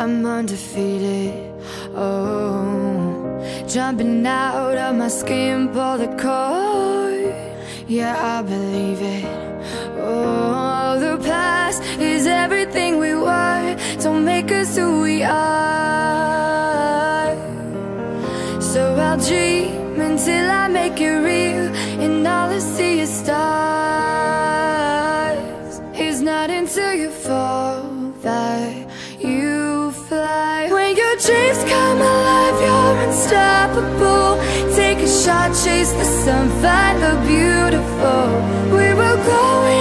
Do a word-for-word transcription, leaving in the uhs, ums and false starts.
I'm undefeated. Oh, jumping out of my skin, pull the cord. Yeah, I believe it. Oh, the past is everything we were. Don't make us who we are. So I'll dream until I make it real, and all I see is stars. It's not until you fall that you fly. When your dreams come alive, you're unstoppable. Take a shot, chase the sun, find the beautiful. We will go